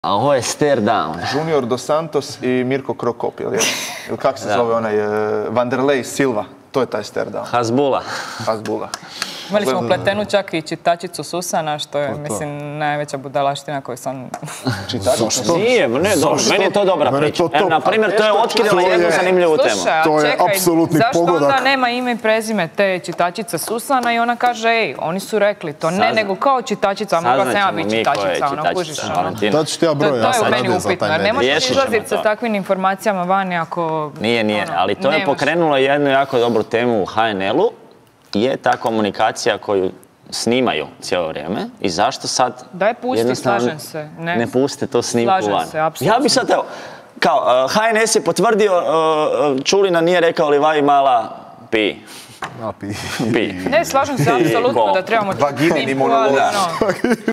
A ovo je stare down. Junior Dos Santos i Mirko Krokop, ili kako se zove onaj Vanderlei Silva, to je taj stare down. Hasbulla. Imali smo pletenu čak i čitačicu Susana, što je, mislim, najveća budalaština koju sam... Čitačicu? Nije, meni je to dobra priča. Na primjer, to je otkrila jednu zanimljivu temu. Slušaj, čekaj, zašto onda nema ime i prezime te čitačice Susana i ona kaže, ej, oni su rekli to, ne, nego kao čitačica, a mogla sam ja biti čitačica, ono, kužiš, ono. To je u meni upitno, jer ne možeš izlaziti sa takvim informacijama vani ako... Nije, ali to je pokrenulo jednu jako dobru temu u HNL-u, je ta komunikacija koju snimaju cijelo vrijeme i zašto sad... Daj pusti, slažem se. Ne puste to snimku van. Slažem se, apsolutno. Ja bi sad, evo, kao, HNS je potvrdio, Čulina nije rekao Livavi mala pi. Ne, slažem se apsolutno da trebamo... Vaginini monolog.